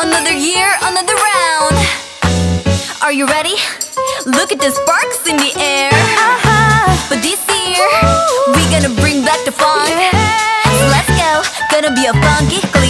Another year, another round. Are you ready? Look at the sparks in the air. But this year, we gonna bring back the funk. So let's go, gonna be a funky